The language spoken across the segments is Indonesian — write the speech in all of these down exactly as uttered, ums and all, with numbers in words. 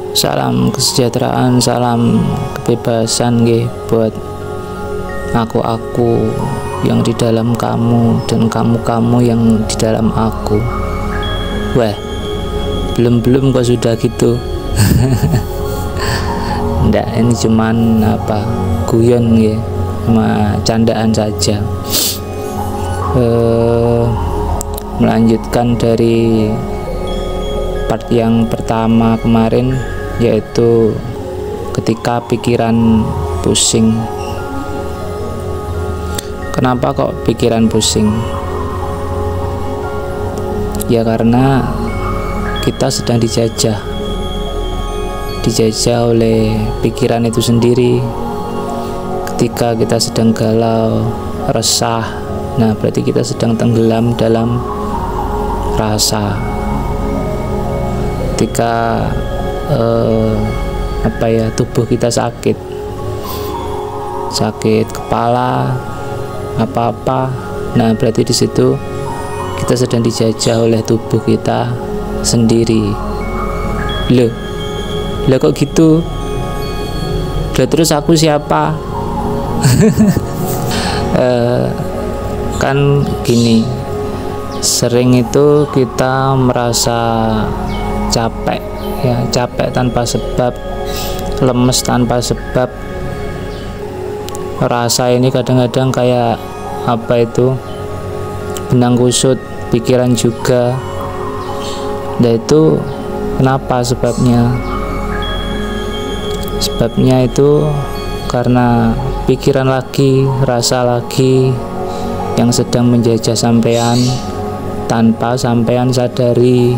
Salam kesejahteraan, salam kebebasan nggih buat aku-aku yang di dalam kamu dan kamu-kamu yang di dalam aku. Wah, belum-belum kok sudah gitu. Nggak, ini cuman apa guyon nggih, cuma candaan saja. Eh, melanjutkan dari part yang pertama kemarin, yaitu ketika pikiran pusing. Kenapa kok pikiran pusing? Ya karena kita sedang dijajah dijajah oleh pikiran itu sendiri. Ketika kita sedang galau, resah, nah berarti kita sedang tenggelam dalam rasa. Ketika eh, apa ya tubuh kita sakit sakit kepala apa-apa, nah berarti di situ kita sedang dijajah oleh tubuh kita sendiri. Loh, lah kok gitu? Lah terus aku siapa? eh, kan gini, sering itu kita merasa capek ya, capek tanpa sebab, lemes tanpa sebab. Rasa ini kadang-kadang kayak apa itu, benang kusut, pikiran juga. Nah itu kenapa sebabnya? Sebabnya itu karena pikiran lagi, rasa lagi yang sedang menjajah sampean tanpa sampean sadari.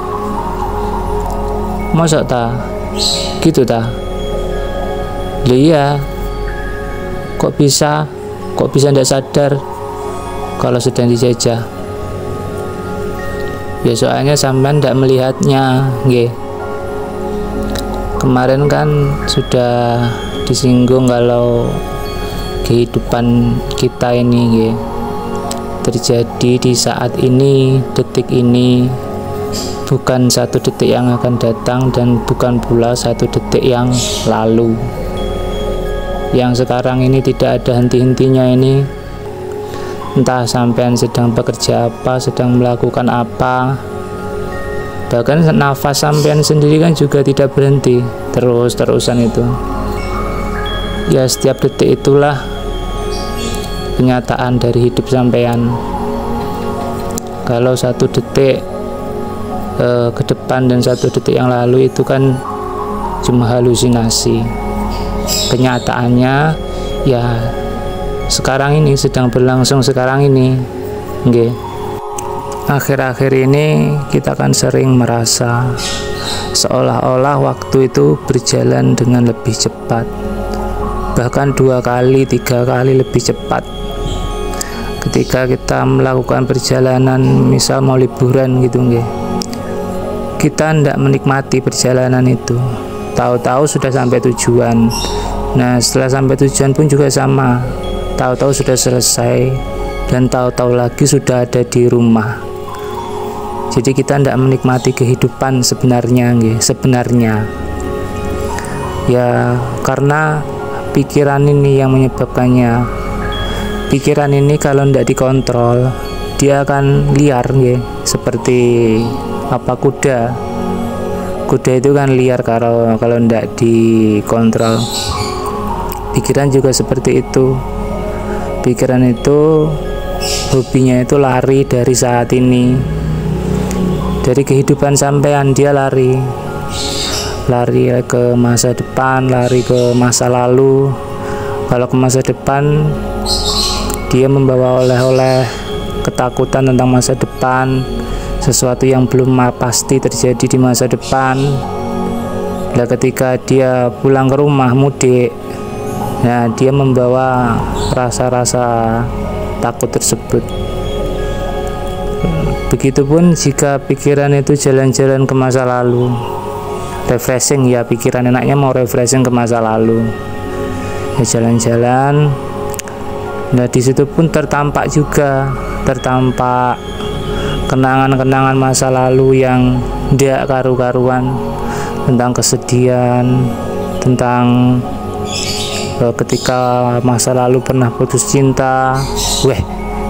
Mosok ta gitu ta? Loh iya, kok bisa kok bisa ndak sadar kalau sedang dijajah? Ya soalnya sampean ndak melihatnya nggih. Kemarin kan sudah disinggung kalau kehidupan kita ini nggih terjadi di saat ini, detik ini, bukan satu detik yang akan datang dan bukan pula satu detik yang lalu. Yang sekarang ini tidak ada henti-hentinya ini. Entah sampean sedang bekerja apa, sedang melakukan apa, bahkan nafas sampean sendiri kan juga tidak berhenti, terus-terusan itu. Ya setiap detik itulah kenyataan dari hidup sampean. Kalau satu detik eh, ke depan dan satu detik yang lalu itu kan cuma halusinasi. Kenyataannya ya sekarang ini sedang berlangsung sekarang ini nggih. Akhir-akhir ini kita kan sering merasa seolah-olah waktu itu berjalan dengan lebih cepat, bahkan dua kali, tiga kali lebih cepat. Ketika kita melakukan perjalanan, misal mau liburan gitu nggih, kita tidak menikmati perjalanan itu, tahu-tahu sudah sampai tujuan. Nah setelah sampai tujuan pun juga sama, tahu-tahu sudah selesai dan tahu-tahu lagi sudah ada di rumah. Jadi kita tidak menikmati kehidupan sebenarnya nggih, sebenarnya ya karena pikiran ini yang menyebabkannya. Pikiran ini kalau tidak dikontrol, dia akan liar nggih, seperti apa kuda. Kuda itu kan liar kalau kalau tidak dikontrol. Pikiran juga seperti itu. Pikiran itu hobinya itu lari dari saat ini, dari kehidupan sampean. Dia lari lari ke masa depan, lari ke masa lalu. Kalau ke masa depan, dia membawa oleh-oleh ketakutan tentang masa depan, sesuatu yang belum pasti terjadi di masa depan. Nah ketika dia pulang ke rumah mudik, nah dia membawa rasa-rasa takut tersebut. Begitupun jika pikiran itu jalan-jalan ke masa lalu, refreshing ya, pikiran enaknya mau refreshing ke masa lalu, ya jalan-jalan. Nah disitu pun tertampak juga, tertampak kenangan-kenangan masa lalu yang tidak karu-karuan, tentang kesedihan, tentang uh, ketika masa lalu pernah putus cinta. Weh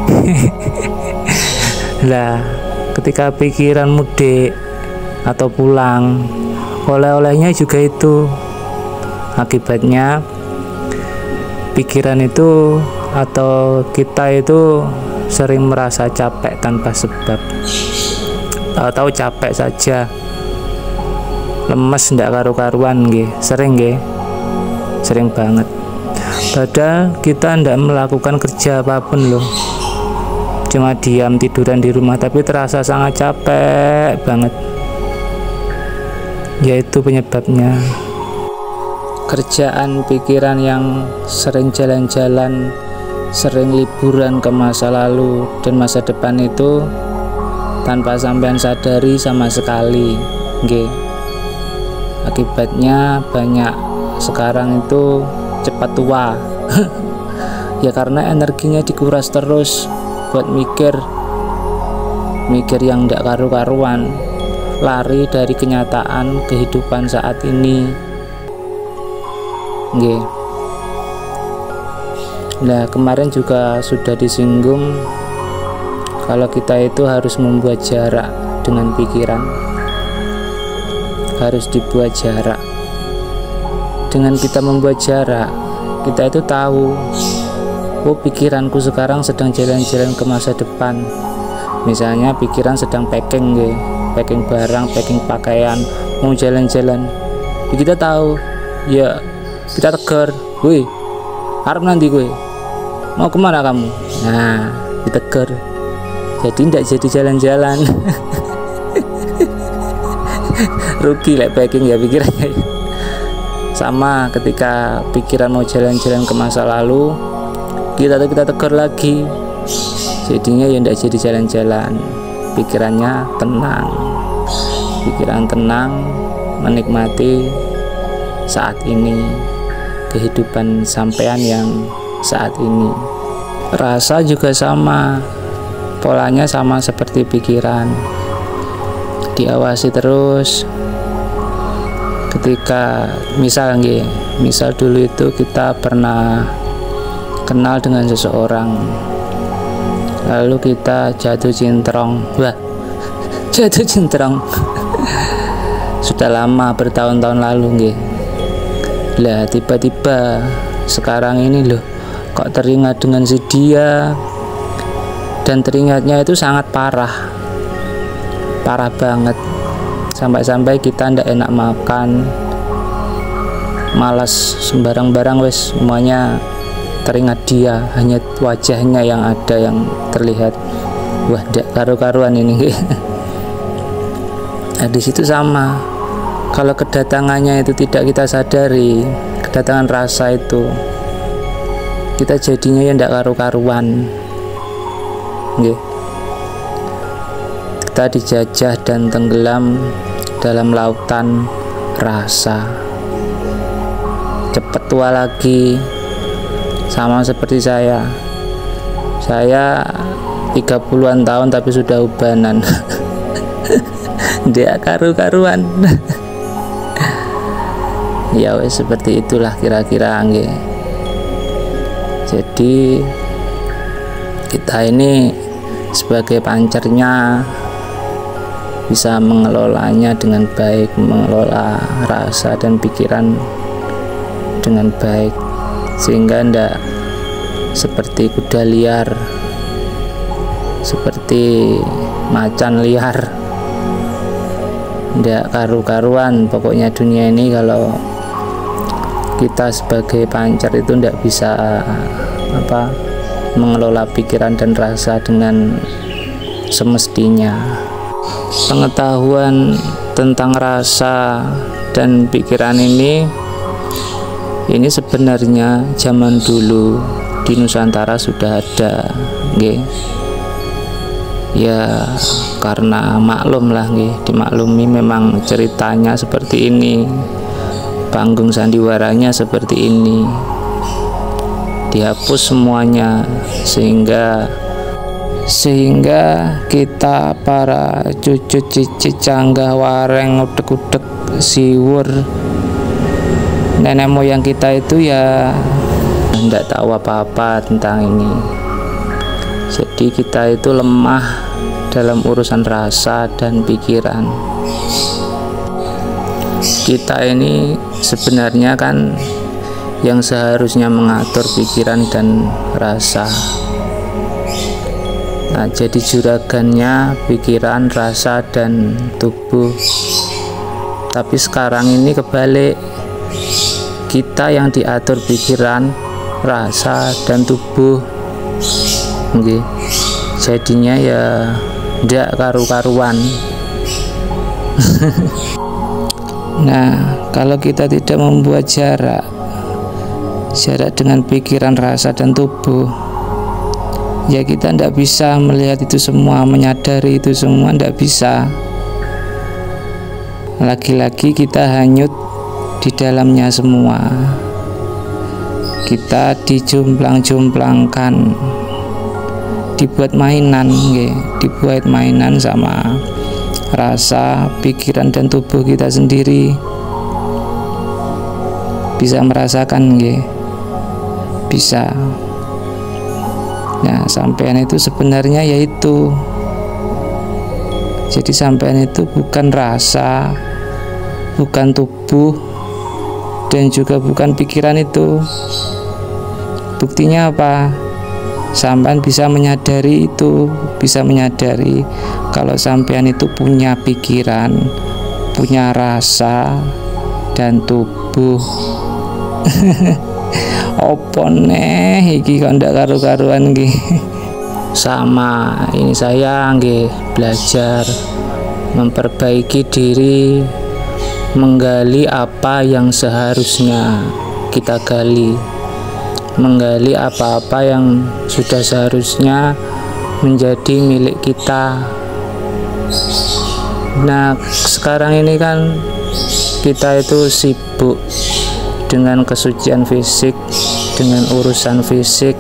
lah, ketika pikiran mudik atau pulang, oleh-olehnya juga itu. Akibatnya pikiran itu atau kita itu sering merasa capek tanpa sebab. Tahu-tahu capek saja, lemes ndak karu-karuan nggih, sering nggih, sering banget. Padahal kita ndak melakukan kerja apapun loh, cuma diam tiduran di rumah, tapi terasa sangat capek banget. Yaitu penyebabnya kerjaan pikiran yang sering jalan-jalan, sering liburan ke masa lalu dan masa depan itu tanpa sampean sadari sama sekali, nggih. Akibatnya banyak sekarang itu cepat tua. Ya karena energinya dikuras terus buat mikir mikir yang ndak karu-karuan, lari dari kenyataan kehidupan saat ini, nggih. Nah, kemarin juga sudah disinggung kalau kita itu harus membuat jarak dengan pikiran, harus dibuat jarak. Dengan kita membuat jarak, kita itu tahu, oh pikiranku sekarang sedang jalan-jalan ke masa depan. Misalnya pikiran sedang packing, nggih, packing barang, packing pakaian, mau jalan-jalan. Kita tahu, ya kita tegur, woi, harap nanti gue, mau kemana kamu? Nah, ditegur. Jadi tidak jadi jalan-jalan. Rugi lah packing ya pikirannya. Sama ketika pikiran mau jalan-jalan ke masa lalu, kita kita tegur lagi, jadinya ya tidak jadi jalan-jalan. Pikirannya tenang, pikiran tenang, menikmati saat ini, kehidupan sampean yang saat ini. Rasa juga sama, polanya sama seperti pikiran, diawasi terus. Ketika misal nggih, misal dulu itu kita pernah kenal dengan seseorang, lalu kita jatuh cintrong, wah, jatuh cintrong, sudah lama, bertahun-tahun lalu nggih. Lah tiba-tiba sekarang ini loh, kok teringat dengan si dia, dan teringatnya itu sangat parah, parah banget, sampai-sampai kita ndak enak makan, malas sembarang barang wes semuanya teringat dia, hanya wajahnya yang ada yang terlihat. Wah, ndak karu-karuan ini. Nah, di situ sama, kalau kedatangannya itu tidak kita sadari, kedatangan rasa itu, kita jadinya ya ndak karu-karuan, nggih. Kita dijajah dan tenggelam dalam lautan rasa. Cepat tua lagi, sama seperti saya. Saya tiga puluhan tahun tapi sudah ubanan. Dia karu-karuan. Ya wes seperti itulah kira-kira, nggih. Jadi kita ini sebagai pancernya bisa mengelolanya dengan baik, mengelola rasa dan pikiran dengan baik, sehingga ndak seperti kuda liar, seperti macan liar, ndak karu-karuan. Pokoknya dunia ini kalau kita sebagai pancer itu ndak bisa apa mengelola pikiran dan rasa dengan semestinya. Pengetahuan tentang rasa dan pikiran ini ini sebenarnya zaman dulu di Nusantara sudah ada, nggih. Ya karena maklum lah, nggih, dimaklumi memang ceritanya seperti ini, panggung sandiwaranya seperti ini, dihapus semuanya sehingga sehingga kita para cucu cici canggah wareng udek-udek siwur nenek moyang kita itu ya tidak tahu apa-apa tentang ini. Jadi kita itu lemah dalam urusan rasa dan pikiran. Kita ini sebenarnya kan yang seharusnya mengatur pikiran dan rasa. Nah, jadi juragannya pikiran, rasa, dan tubuh. Tapi sekarang ini kebalik, kita yang diatur pikiran, rasa, dan tubuh. Oke. Jadinya ya ndak karu-karuan. Nah, kalau kita tidak membuat jarak jarak dengan pikiran, rasa, dan tubuh, ya kita tidak bisa melihat itu semua, menyadari itu semua, tidak bisa. Lagi-lagi kita hanyut di dalamnya semua. Kita dijomplang-jomplangkan, dibuat mainan, ya. dibuat mainan sama rasa, pikiran, dan tubuh kita sendiri. Bisa merasakan, ya. Bisa. Nah, sampean itu sebenarnya yaitu, jadi sampean itu bukan rasa, bukan tubuh, dan juga bukan pikiran itu. Buktinya apa? Sampean bisa menyadari itu, bisa menyadari kalau sampean itu punya pikiran, punya rasa, dan tubuh. Opo neh iki kok ndak karu-karuan nggih. Sama ini saya nggih belajar memperbaiki diri, menggali apa yang seharusnya kita gali, menggali apa-apa yang sudah seharusnya menjadi milik kita. Nah, sekarang ini kan kita itu sibuk dengan kesucian fisik, dengan urusan fisik,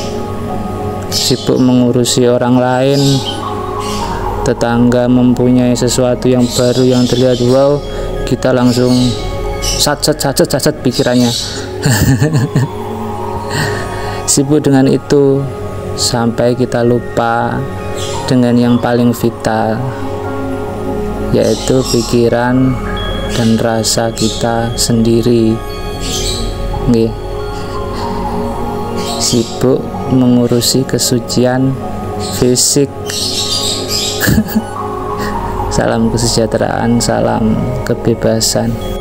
sibuk mengurusi orang lain. Tetangga mempunyai sesuatu yang baru yang terlihat wow, kita langsung sat-sat sat-sat sat-sat pikirannya. Sibuk dengan itu sampai kita lupa dengan yang paling vital, yaitu pikiran dan rasa kita sendiri. Nggih. Sibuk mengurusi kesucian fisik. Salam kesejahteraan, salam kebebasan.